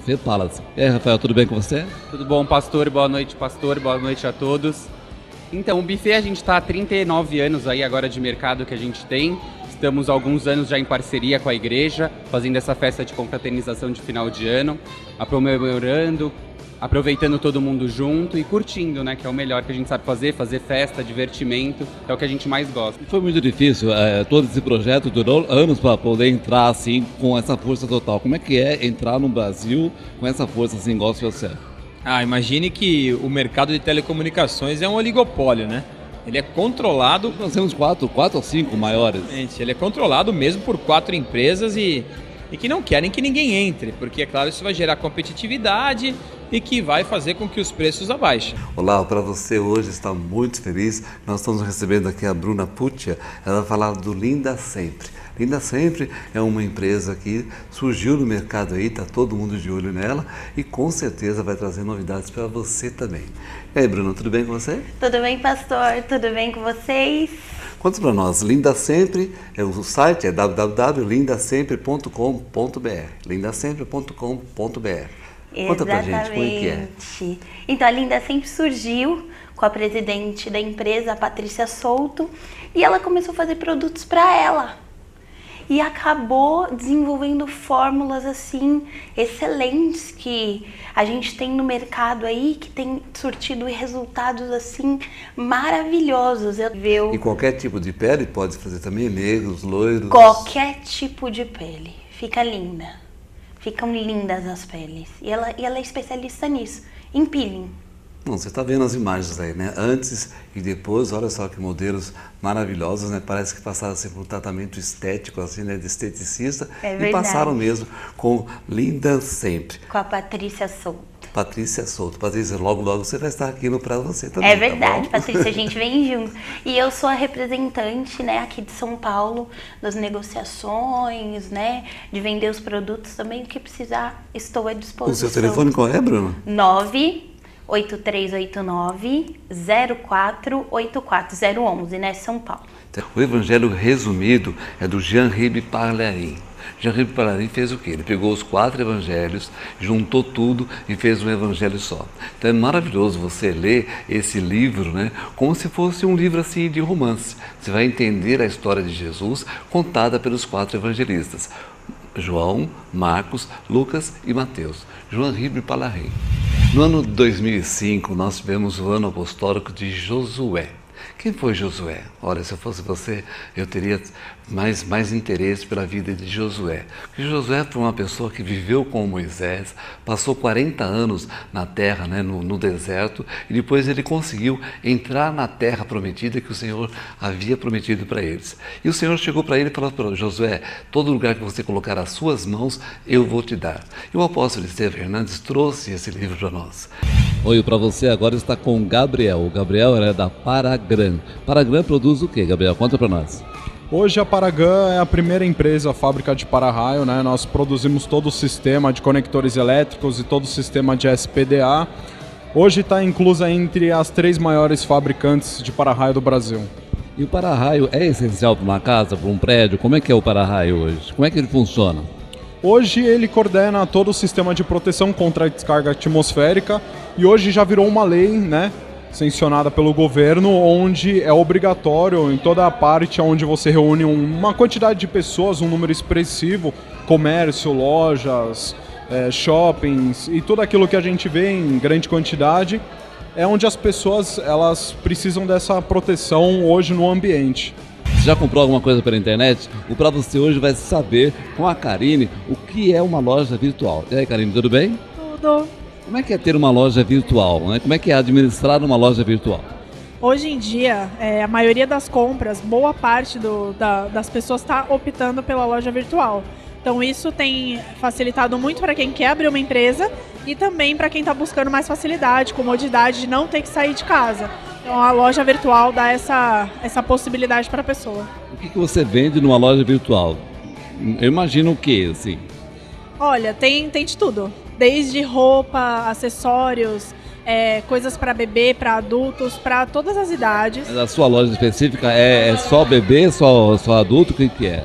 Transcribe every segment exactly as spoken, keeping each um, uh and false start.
Buffet Palace. E aí, Rafael, tudo bem com você? Tudo bom, pastor? Boa noite, pastor. Boa noite a todos. Então, o buffet a gente está há trinta e nove anos aí agora de mercado que a gente tem. Estamos há alguns anos já em parceria com a igreja, fazendo essa festa de confraternização de final de ano, comemorando, aproveitando todo mundo junto e curtindo, né? Que é o melhor que a gente sabe fazer, fazer festa, divertimento, é o que a gente mais gosta. Foi muito difícil, é, todo esse projeto durou anos para poder entrar assim com essa força total. Como é que é entrar no Brasil com essa força assim, gospel certo? Ah, imagine que o mercado de telecomunicações é um oligopólio, né? Ele é controlado... Nós temos quatro, quatro ou cinco maiores. Ele é controlado mesmo por quatro empresas e, e que não querem que ninguém entre, porque, é claro, isso vai gerar competitividade e que vai fazer com que os preços abaixem. Olá, para você hoje está muito feliz. Nós estamos recebendo aqui a Bruna Puccia. Ela vai falar do Linda Sempre. Linda Sempre é uma empresa que surgiu no mercado aí, está todo mundo de olho nela e com certeza vai trazer novidades para você também. E aí, Bruna, tudo bem com você? Tudo bem, pastor? Tudo bem com vocês? Conta para nós, Linda Sempre, é o site é w w w ponto linda sempre ponto com ponto b r, linda sempre ponto com ponto b r. Conta pra gente como é que é. Então, a Linda Sempre surgiu com a presidente da empresa, a Patrícia Souto, e ela começou a fazer produtos para ela. E acabou desenvolvendo fórmulas assim excelentes que a gente tem no mercado aí, que tem surtido resultados assim maravilhosos. E qualquer tipo de pele pode fazer também, negros, loiros? Qualquer tipo de pele, fica linda, ficam lindas as peles. E ela, e ela é especialista nisso, em peeling. Bom, você está vendo as imagens aí, né? Antes e depois, olha só que modelos maravilhosos, né? Parece que passaram assim, por um tratamento estético, assim, né? De esteticista. É e verdade. passaram mesmo com Linda Sempre. Com a Patrícia Souto. Patrícia Souto. Patrícia, logo, logo você vai estar aqui no Pra Você também. É verdade, tá Patrícia, a gente vem junto. E eu sou a representante, né, aqui de São Paulo, das negociações, né? De vender os produtos também, o que precisar, estou à disposição. O seu telefone qual é, Bruno? nove oito três oito nove zero quatro oito quatro zero onze, né, São Paulo. O Evangelho resumido é do Jean-Ribe Parlarin. Jean-Ribe Parlarin fez o quê? Ele pegou os quatro evangelhos, juntou tudo e fez um evangelho só. Então é maravilhoso você ler esse livro, né, como se fosse um livro assim de romance. Você vai entender a história de Jesus contada pelos quatro evangelistas. João, Marcos, Lucas e Mateus. Jean-Ribe Parlarin. No ano de dois mil e cinco, nós tivemos o ano apostólico de Josué. Quem foi Josué? Olha, se eu fosse você, eu teria mais, mais interesse pela vida de Josué. Porque Josué foi uma pessoa que viveu com Moisés, passou quarenta anos na terra, né, no, no deserto, e depois ele conseguiu entrar na terra prometida que o Senhor havia prometido para eles. E o Senhor chegou para ele e falou para Josué, todo lugar que você colocar as suas mãos, eu vou te dar. E o apóstolo Estevão Hernandes trouxe esse livro para nós. Oi, para você agora está com o Gabriel. O Gabriel é da Paragran. Paragran produz o que, Gabriel? Conta para nós. Hoje a Paragran é a primeira empresa, a fábrica de para-raio, né? Nós produzimos todo o sistema de conectores elétricos e todo o sistema de S P D A. Hoje está inclusa entre as três maiores fabricantes de para-raio do Brasil. E o para-raio é essencial para uma casa, para um prédio? Como é que é o para-raio hoje? Como é que ele funciona? Hoje ele coordena todo o sistema de proteção contra a descarga atmosférica e hoje já virou uma lei, né, sancionada pelo governo, onde é obrigatório em toda a parte onde você reúne uma quantidade de pessoas, um número expressivo, comércio, lojas, é, shoppings e tudo aquilo que a gente vê em grande quantidade, é onde as pessoas elas precisam dessa proteção hoje no ambiente. Você já comprou alguma coisa pela internet? O Pra Você hoje vai saber com a Karine o que é uma loja virtual. E aí, Karine, tudo bem? Tudo. Como é que é ter uma loja virtual, né? Como é que é administrar uma loja virtual? Hoje em dia, é, a maioria das compras, boa parte do, da, das pessoas está optando pela loja virtual. Então isso tem facilitado muito para quem quer abrir uma empresa e também para quem está buscando mais facilidade, comodidade de não ter que sair de casa. Então a loja virtual dá essa, essa possibilidade para a pessoa. O que, que você vende numa loja virtual? Eu imagino o que, assim? Olha, tem, tem de tudo. Desde roupa, acessórios, é, coisas para bebê, para adultos, para todas as idades. Mas a sua loja específica é, é só bebê, só, só adulto? O que, que é?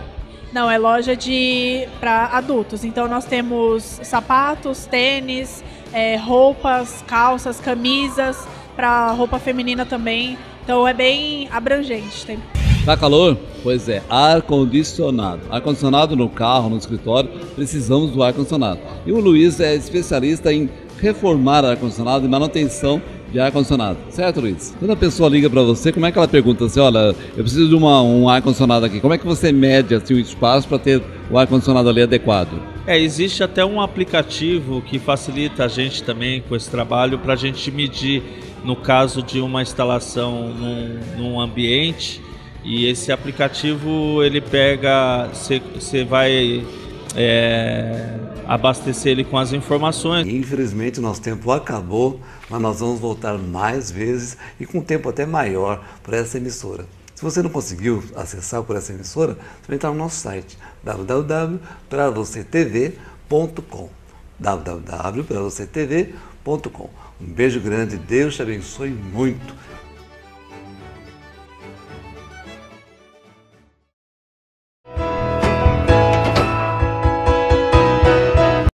Não, é loja de para adultos. Então nós temos sapatos, tênis, é, roupas, calças, camisas, para roupa feminina também. Então é bem abrangente. Tem... Tá calor? Pois é, ar-condicionado. Ar-condicionado no carro, no escritório, precisamos do ar-condicionado. E o Luiz é especialista em reformar ar-condicionado e manutenção de ar-condicionado. Certo, Luiz? Quando a pessoa liga para você, como é que ela pergunta assim, olha, eu preciso de uma, um ar-condicionado aqui. Como é que você mede assim, o espaço para ter o ar-condicionado ali adequado? É, existe até um aplicativo que facilita a gente também com esse trabalho para a gente medir no caso de uma instalação num, num ambiente. E esse aplicativo, ele pega, você vai é, abastecer ele com as informações. Infelizmente, nosso tempo acabou, mas nós vamos voltar mais vezes e com um tempo até maior para essa emissora. Se você não conseguiu acessar por essa emissora, você vai entrar no nosso site w w w ponto pra você t v ponto com w w w ponto pra você t v ponto com. Um beijo grande, Deus te abençoe muito.